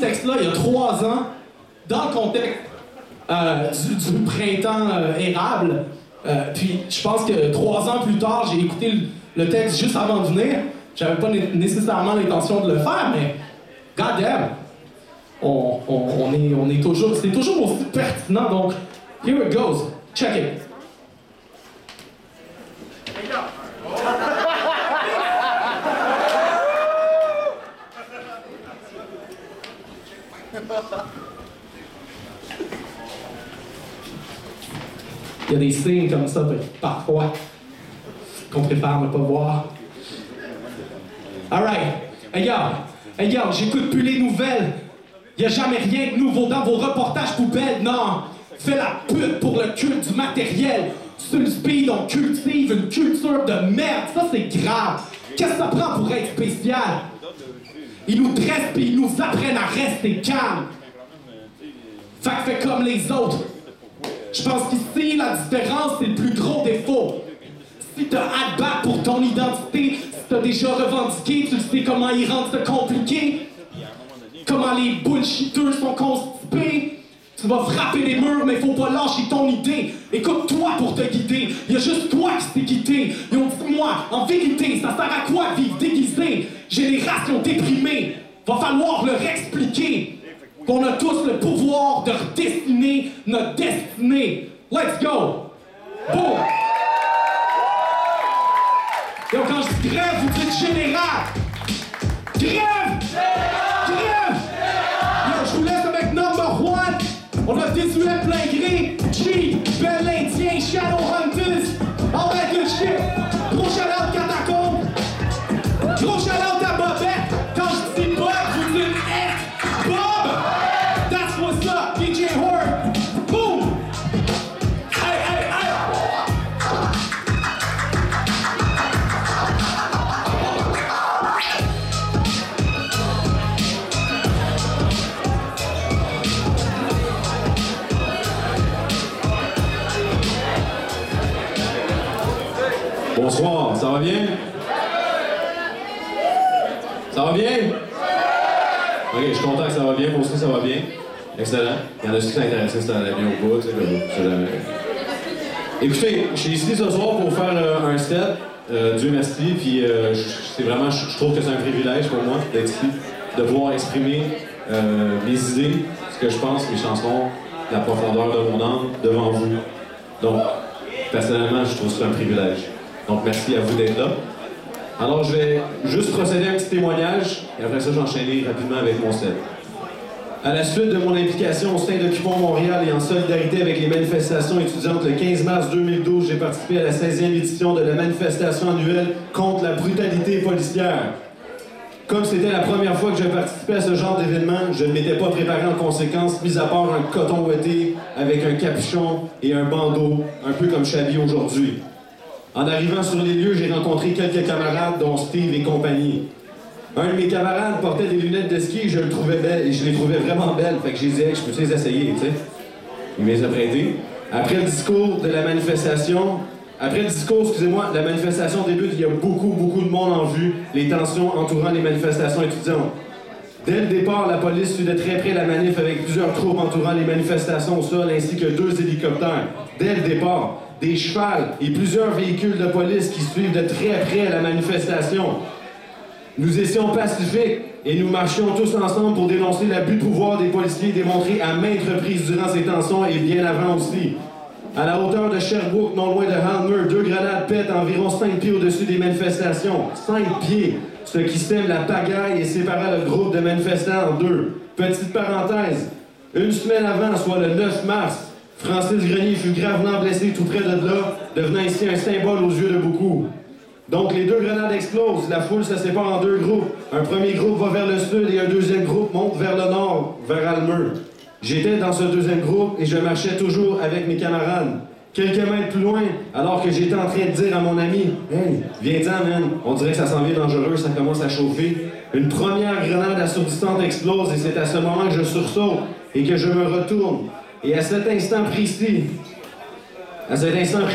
texte-là il y a 3 ans, dans le contexte du printemps érable. Puis je pense que 3 ans plus tard, j'ai écouté le texte juste avant de venir. J'avais pas nécessairement l'intention de le faire, mais god damn, on est toujours, c'est toujours aussi pertinent. Donc, here it goes. Check it. Il y a des signes comme ça, parfois, qu'on préfère ne pas voir. Alright. Hey yo, j'écoute plus les nouvelles. Y a jamais rien de nouveau dans vos reportages poubelles, non. Fais la pute pour le culte du matériel. Sur le speed, on cultive une culture de merde. Ça, c'est grave. Qu'est-ce que ça prend pour être spécial? Ils nous dressent pis ils nous apprennent à rester calmes. Fait que fais comme les autres. Je pense qu'ici, la différence, c'est le plus gros défaut. Si t'as à te battre pour ton identité, si t'as déjà revendiqué, tu sais comment y rendre ça compliqué, comment les bullshitters sont constipés. Tu vas frapper les murs, mais faut pas lâcher ton idée. Écoute-toi pour te guider. Y'a juste toi qui t'es quitté. Ils ont dit moi, en vérité, ça sert à quoi de vivre déguisé? Génération déprimée. Va falloir leur expliquer qu'on a tous le pouvoir de redessiner notre destinée. Let's go! Boom! Et quand je dis grève, vous dites général! Grève! Grève! Yo, je vous laisse avec number 1. On a 18 plein gré. G, Bel Indien, Shadowhunters. All that good shit. Gros shout-out Catacombe. Gros shout-out à Bobette. Quand je dis Bob, vous dites F. Bob! That's what's up, DJ Horde. Boom! Hey, hey, hey! Bonsoir, ça va bien? Ça va bien? Ok, je suis content que ça va bien, moi aussi ça va bien. Excellent. Il y en a qui sont intéressés si ça allait bien ou pas, tu sais, c'est jamais. Écoutez, je suis ici ce soir pour faire un set, Dieu merci, puis c'est vraiment, je trouve que c'est un privilège pour moi d'être ici, de pouvoir exprimer mes idées, ce que je pense, mes chansons, la profondeur de mon âme devant vous. Donc, personnellement, je trouve que c'est un privilège. Donc, merci à vous d'être là. Alors, je vais juste procéder à un petit témoignage, et après ça, j'enchaînerai rapidement avec mon set. À la suite de mon implication au sein d'Occupons Montréal et en solidarité avec les manifestations étudiantes, le 15 mars 2012, j'ai participé à la 16e édition de la manifestation annuelle contre la brutalité policière. Comme c'était la première fois que je participais à ce genre d'événement, je ne m'étais pas préparé en conséquence, mis à part un coton ouaté avec un capuchon et un bandeau, un peu comme je suis habillé aujourd'hui. En arrivant sur les lieux, j'ai rencontré quelques camarades, dont Steve et compagnie. Un de mes camarades portait des lunettes de ski et je le trouvais belle, et je les trouvais vraiment belles, fait que je disais, je peux les essayer, tu sais. Il me les a prêtées. Après le discours de la manifestation, la manifestation débute, il y a beaucoup de monde en vue, les tensions entourant les manifestations étudiantes. Dès le départ, la police suit de très près la manif avec plusieurs troupes entourant les manifestations au sol ainsi que 2 hélicoptères. Dès le départ, des chevals et plusieurs véhicules de police qui suivent de très près la manifestation. Nous étions pacifiques et nous marchions tous ensemble pour dénoncer l'abus de pouvoir des policiers démontré à maintes reprises durant ces tensions et bien avant aussi. À la hauteur de Sherbrooke, non loin de Halmer, 2 grenades pètent environ 5 pieds au-dessus des manifestations. 5 pieds, ce qui sème la pagaille et sépara le groupe de manifestants en 2. Petite parenthèse, une semaine avant, soit le 9 mars, Francis Grenier fut gravement blessé tout près de là, devenant ici un symbole aux yeux de beaucoup. Donc les 2 grenades explosent, la foule se sépare en 2 groupes. Un premier groupe va vers le sud et un deuxième groupe monte vers le nord, vers Halmer. J'étais dans ce deuxième groupe et je marchais toujours avec mes camarades. Quelques mètres plus loin, alors que j'étais en train de dire à mon ami « Hey, viens-t'en, man, on dirait que ça s'en vient dangereux, ça commence à chauffer. » Une première grenade assourdissante explose et c'est à ce moment que je sursaute et que je me retourne. Et à cet instant précis,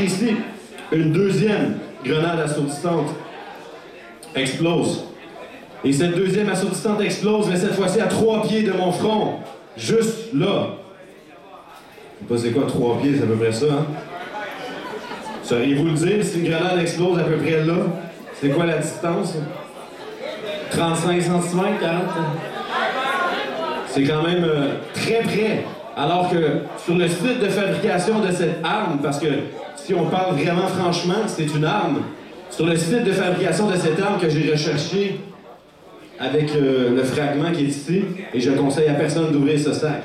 une deuxième grenade assourdissante explose. Et cette deuxième assourdissante explose, mais cette fois-ci à 3 pieds de mon front. Juste là. Je sais pas c'est quoi 3 pieds, c'est à peu près ça, hein? Sauriez-vous le dire si une grenade explose à peu près là? C'est quoi la distance? 35 cm, 40? C'est quand même très près. Alors que sur le site de fabrication de cette arme, parce que si on parle vraiment franchement, c'est une arme. Sur le site de fabrication de cette arme que j'ai recherché avec le fragment qui est ici, et je conseille à personne d'ouvrir ce sac.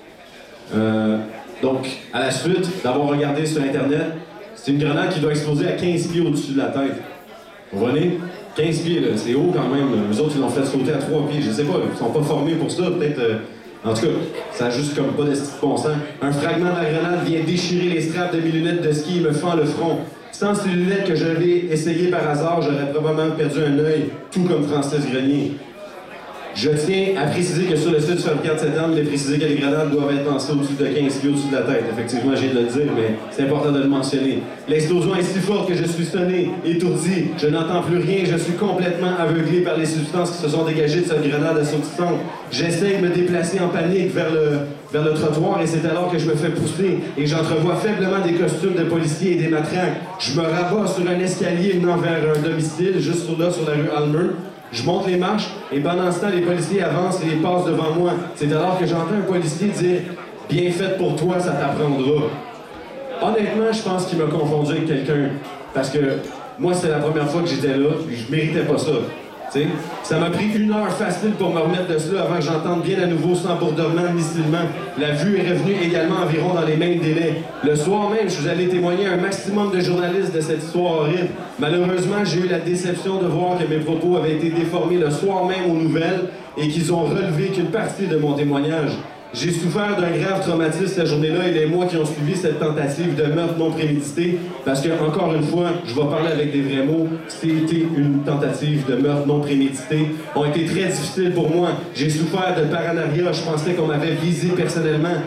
Donc, à la suite d'avoir regardé sur Internet, c'est une grenade qui doit exploser à 15 pieds au-dessus de la tête. Vous voyez? 15 pieds, là, c'est haut quand même. Les autres, ils l'ont fait sauter à 3 pieds. Je sais pas, ils sont pas formés pour ça, peut-être... En tout cas, ça a juste comme pas de bon sens. Un fragment de la grenade vient déchirer les straps de mes lunettes de ski et me fend le front. Sans ces lunettes que j'avais essayées par hasard, j'aurais probablement perdu un œil, tout comme Francis Grenier. Je tiens à préciser que sur le site de fabricant de cette arme, il est précisé que les grenades doivent être lancées au-dessus de 15 pieds au-dessus de la tête. Effectivement, j'ai de le dire, mais c'est important de le mentionner. L'explosion est si forte que je suis sonné, étourdi, je n'entends plus rien, je suis complètement aveuglé par les substances qui se sont dégagées de cette grenade assourdissante. J'essaie de me déplacer en panique vers le trottoir et c'est alors que je me fais pousser et j'entrevois faiblement des costumes de policiers et des matraques. Je me rabats sur un escalier menant vers un domicile, juste sur la rue Almer. Je monte les marches et pendant ce temps, les policiers avancent et les passent devant moi. C'est alors que j'entends un policier dire « Bien fait pour toi, ça t'apprendra ». Honnêtement, je pense qu'il m'a confondu avec quelqu'un parce que moi, c'est la première fois que j'étais là et je méritais pas ça. T'sais? Ça m'a pris 1 heure facile pour me remettre de cela avant que j'entende bien à nouveau sans bourdonnement ni silement. La vue est revenue également environ dans les mêmes délais. Le soir même, je suis allé témoigner à un maximum de journalistes de cette histoire horrible. Malheureusement, j'ai eu la déception de voir que mes propos avaient été déformés le soir même aux nouvelles et qu'ils ont relevé qu'une partie de mon témoignage. J'ai souffert d'un grave traumatisme cette journée-là et les mois qui ont suivi cette tentative de meurtre non prémédité, parce que, encore une fois, je vais parler avec des vrais mots, c'était une tentative de meurtre non prémédité, ont été très difficiles pour moi. J'ai souffert de paranoïa, je pensais qu'on m'avait visé personnellement.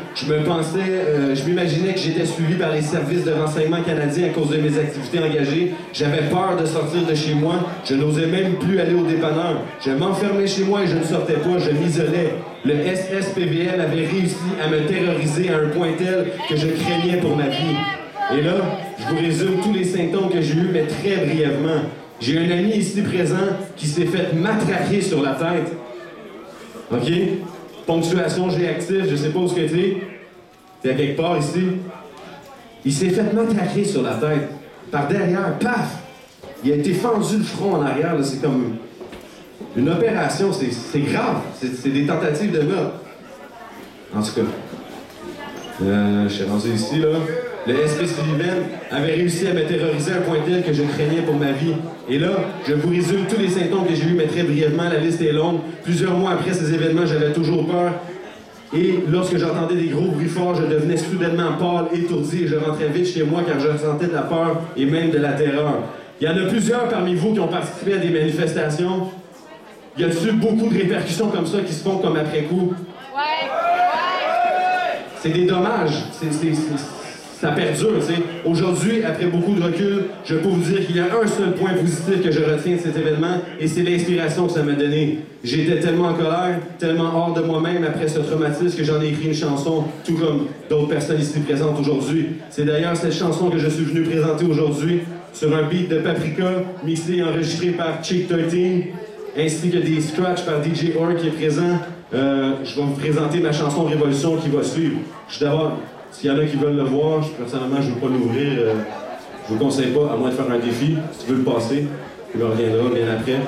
Je m'imaginais que j'étais suivi par les services de renseignement canadiens à cause de mes activités engagées. J'avais peur de sortir de chez moi, je n'osais même plus aller au dépanneur. Je m'enfermais chez moi et je ne sortais pas, je m'isolais. Le SSPVL avait réussi à me terroriser à un point tel que je craignais pour ma vie. Et là, je vous résume tous les symptômes que j'ai eus, mais très brièvement. J'ai un ami ici présent qui s'est fait matraquer sur la tête. OK? Ponctuation G actif, je sais pas où c'est. C'est à quelque part ici. Il s'est fait matraquer sur la tête. Par derrière, paf! Il a été fendu le front en arrière, là, c'est comme... Une opération, c'est grave. C'est des tentatives de meurtre. En tout cas, je suis rendu ici, là. Le SP Sullivan avait réussi à me terroriser à un point tel que je craignais pour ma vie. Et là, je vous résume tous les symptômes que j'ai eus, mais très brièvement, la liste est longue. Plusieurs mois après ces événements, j'avais toujours peur. Et lorsque j'entendais des gros bruits forts, je devenais soudainement pâle, étourdi, et je rentrais vite chez moi car je ressentais de la peur et même de la terreur. Il y en a plusieurs parmi vous qui ont participé à des manifestations. Y a-t-il beaucoup de répercussions comme ça qui se font comme après coup? Ouais! C'est des dommages. Ça perdure, tu sais. Aujourd'hui, après beaucoup de recul, je peux vous dire qu'il y a un seul point positif que je retiens de cet événement, et c'est l'inspiration que ça m'a donné. J'étais tellement en colère, tellement hors de moi-même après ce traumatisme que j'en ai écrit une chanson, tout comme d'autres personnes ici présentes aujourd'hui. C'est d'ailleurs cette chanson que je suis venu présenter aujourd'hui, sur un beat de Paprika, mixé et enregistré par Chick 13, ainsi que des scratchs par DJ Orr qui est présent. Je vais vous présenter ma chanson Révolution qui va suivre. D'abord, s'il y en a qui veulent le voir, personnellement, je ne veux pas l'ouvrir. Je vous conseille pas, à moins de faire un défi. Si tu veux le passer, il me reviendra bien après.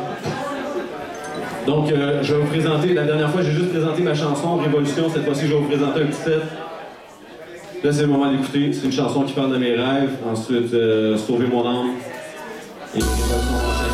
Donc, je vais vous présenter, la dernière fois, j'ai juste présenté ma chanson Révolution. Cette fois-ci, je vais vous présenter un petit set. Là, c'est le moment d'écouter. C'est une chanson qui parle de mes rêves. Ensuite, Sauver mon âme. Et Révolution prochaine.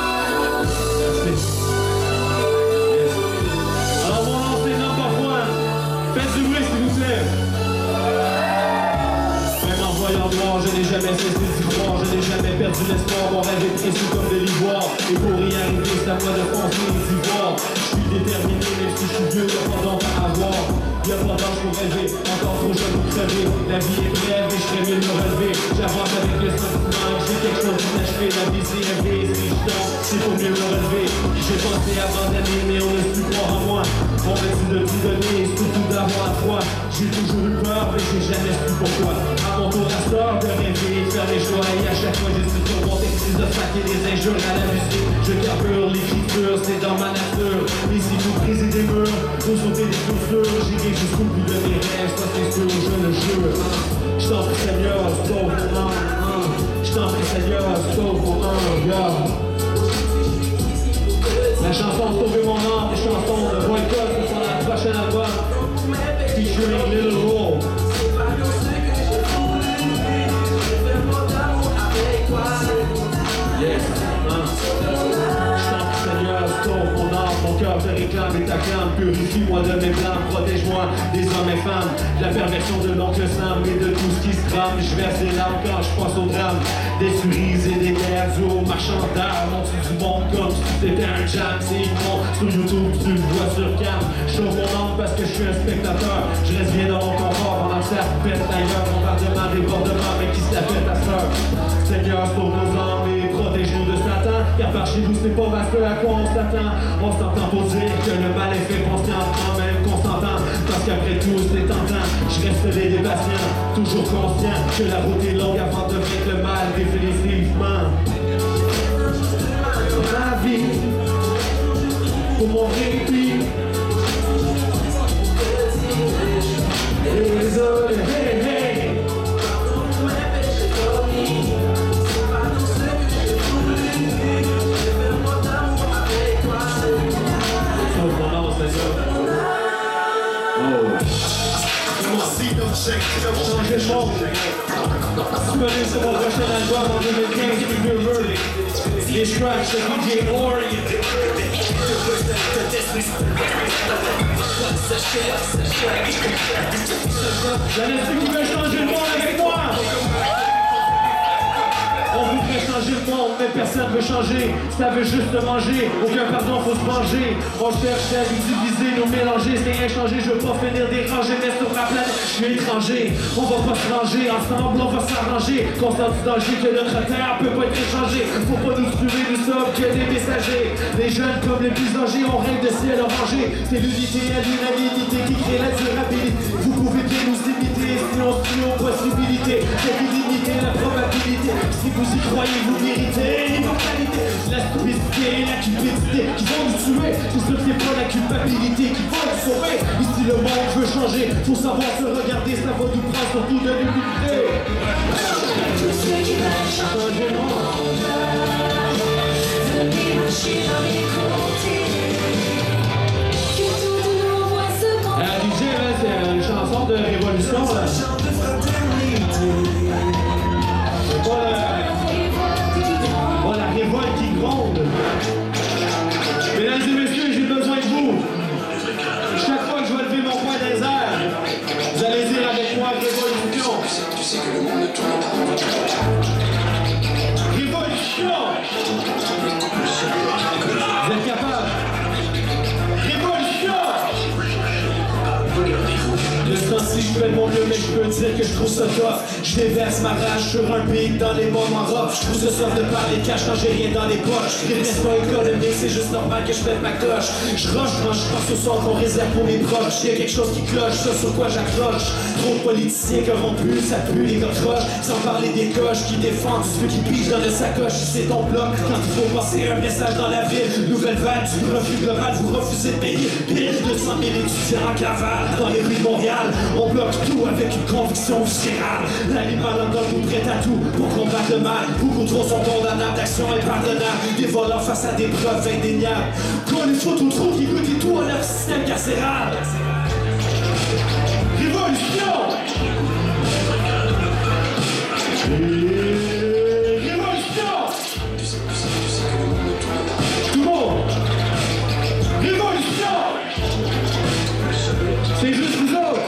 Je n'ai jamais cessé d'y croire, je n'ai jamais perdu l'espoir. Mon rêve est précieux comme de l'ivoire, et pour y arriver, c'est à moi de foncer et d'y voir. Je suis déterminé, même si je suis vieux, de pas donc à avoir. Y'a pas d'âge pour rêver, encore trop jeune pour crever. La vie est brève et je serais mieux de me relever. J'avance avec le sentiment que j'ai quelque chose d'inachevé. La vie c'est rêver, si je tombe, c'est pour mieux me relever. J'ai pensé abandonner, mais on ne peut plus croire en moi. On m'a dit de tout donner, surtout d'avoir la foi. J'ai toujours eu peur, mais j'ai jamais su pourquoi. À mon tour à sort de rêver et de faire les choix. Et à chaque fois j'ai su sur mon texte de fac et des injures à la musique. Je carbure l'écriture, c'est dans ma nature. Mais si vous brisez des murs, vous sautez des clôtures. J'irai jusqu'au bout de mes rêves, ça c'est sûr, je le jure. Je t'en prie Seigneur, sauve mon âme. Je t'en prie Seigneur, sauve mon âme. La chanson Sauver mon âme, les chansons de Boycott, ce sont la prochaine album. Featuring Little Roll. Yes, Seigneur, sauve mon âme, mon cœur te réclame et t'acclame. Purifie-moi de mes blâmes, protège-moi des hommes et femmes. De la perversion de l'oncle Sam et de tout ce qui se trame. Je verse des larmes quand je pense au drame. Des cerises et des guerres, du haut marchand d'art. Monte du monde comme si c'était un jam. C'est immonde, sur YouTube, tu le vois sur cam. Je sauve mon âme parce que je suis un spectateur. Je reste bien dans mon confort pendant que ça pète ailleurs. Bombardement, débordement, mais qui se la pète à sœur. Seigneur, sauve nos âmes et protège-nous de Satan. Car par chez nous, c'est pas vaste à quoi on s'attend. On s'entend pour dire que le mal est fait consciemment, même qu'on s'entend. Parce qu'après tout, c'est tentant. Je reste des patients, toujours conscient que la route est longue avant de vaincre le mal définitivement. Ma vie, pour mon répit. Désolé, hey, hey. Changer le monde. Disponible sur mon prochain album en 2015, River. Les scratchs de DJ Ori. La musique qui veut changer le monde avec moi. On voudrait changer le monde, mais personne veut changer. Ça veut juste manger, aucun pardon, faut se manger. On cherche à nous diviser, nous mélanger. C'est rien changer, je veux pas finir dérangé. Mais sur la planète, je suis étranger. On va pas se ranger, ensemble on va s'arranger. Constant du danger que notre terre peut pas être échangée. Faut pas nous tuer, nous sommes que des messagers. Les jeunes comme les plus âgés, on rêve de ciel orangé. C'est l'unité à l'unanimité qui crée la durabilité. Vous pouvez bien nous imiter, si on suit aux possibilités. C'est l'illimité, la probabilité. Si vous y croyez, vous méritez l'immortalité. La stupidité et la cupidité qui vont nous tuer. Tout ce qui n'est pas la culpabilité qui va nous sauver. Ici le monde veut changer, faut savoir se regarder, ça va nous prendre surtout de l'humilité. Tout ce qui va changer le monde, venez marcher dans les côtés. Que tout de nous voit se monter. DJ, c'est une chanson de révolution là. La révolte qui gronde. Mesdames et messieurs, j'ai besoin de vous. Chaque fois que je vais lever mon poing dans les airs, vous allez dire avec moi révolution. Tu sais que le monde ne tourne pas. Révolution. Vous êtes capables? Révolution. Le sens si je fais de mon mieux, mais je peux dire que je trouve ça top. Je déverse ma rage sur un beat dans les moments rough. Je trouve ce sort de parler cash quand j'ai rien dans les poches. Les restes pas économiques, c'est juste normal que je fais ma cloche. Je rush quand je pense au sort qu'on réserve pour mes proches. Y'a quelque chose qui cloche, ça sur quoi j'accroche. Trop de politiciens corrompus, ça pue les cockroches. Sans parler des coches qui défendent ceux qui pigent dans le sacoche. C'est ton bloc quand il faut passer un message dans la ville. Nouvelle vague du refus global, vous refusez de payer. Pile 200 000 étudiants en cavale dans les rues de Montréal. On bloque tout avec une conviction viscérale. L'animal dans le goût prêt à tout pour combattre le mal. Beaucoup trop sont condamnables d'action impardonnable. Des voleurs face à des preuves indéniables. Qu'on les faut trop qui goûtent tout à leur système carcéral. Révolution. Révolution. Tout le monde. Révolution. C'est juste vous autres.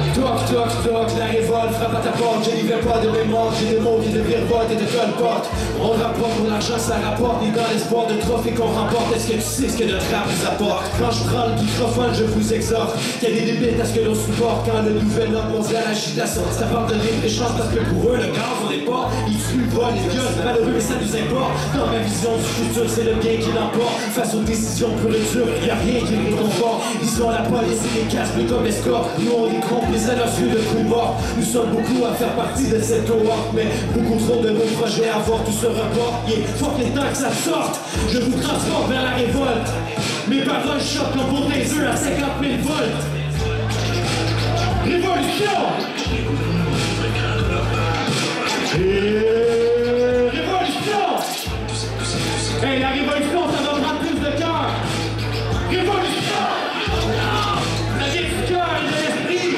Toc, toc, la révolte frappe à ta porte. Je livre pas de mémoire, j'ai des mots qui te virevoltent et te colportent. On rapporte pour l'argent, ça rapporte. Et dans l'espoir de trophée qu'on remporte, est-ce que tu sais ce que notre rap nous apporte? Quand je prends le microphone, je vous exhorte qu'il y a des débites à ce que l'on supporte. Quand le nouvel ordre mondial agit de la sorte, ça part de libre échange parce que pour eux, le gaz, on n'est pas. Ils tuent, volent, les violent, c'est malheureux, mais ça nous importe. Dans ma vision du futur, c'est le bien qui l'emporte. Face aux décisions pures et dures, y'a rien qui les réconforte. Ils sont la police et les casse plus comme escorte. Nous, on les complices à leurs yeux de coups morts. Nous sommes beaucoup à faire partie de cette cohorte, mais beaucoup trop de nos projets à voir tout se report. Faut que les temps que ça sorte. Je vous transporte vers la révolte. Mes paroles choquent comme pour des œufs à 50 000 volts. Révolution! Révolution! Hey, la révolution, ça va prendre plus de cœur. Révolution! Ça vient du cœur et de l'esprit.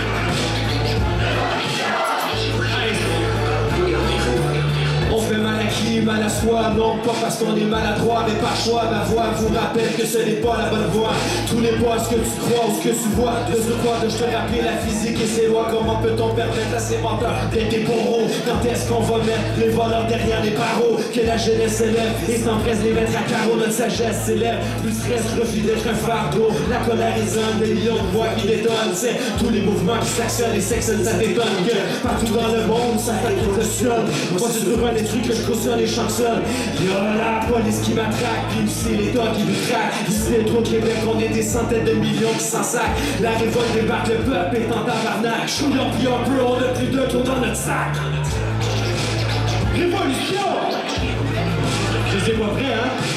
On fait mal à qui, mal à soi, non pas parce qu'on est maladroit, mais par choix. Ma voix vous rappelle que ce n'est pas la bonne voie. Tout n'est pas ce que tu crois ou ce que tu vois. De ce quoi de je te rappeler la physique et ses lois. Comment peut-on permettre à ces menteurs d'être des bourreaux? Quand est-ce qu'on va mettre les voleurs derrière les barreaux? Que la jeunesse s'élève et s'empresse les mettre à carreau. Notre sagesse s'élève, plus stress, refus d'être un fardeau. La colère est un des millions de voix qui détonnent. C'est tous les mouvements qui s'actionnent et sectionnent, ça détonne. Que partout dans le monde, ça t'inquiète le ciel. Moi tu trouves des trucs que je cautionne et chansonne. Y'a la police qui m'attraque, puis c'est l'État qui nous traque. Ici au Québec, on est des centaines de millions qui s'en sacent. La révolte débarque, le peuple est en tabarnak. Chouillons puis un peu, on a plus de tour dans notre sac. Révolution! Je sais pas prêt, hein?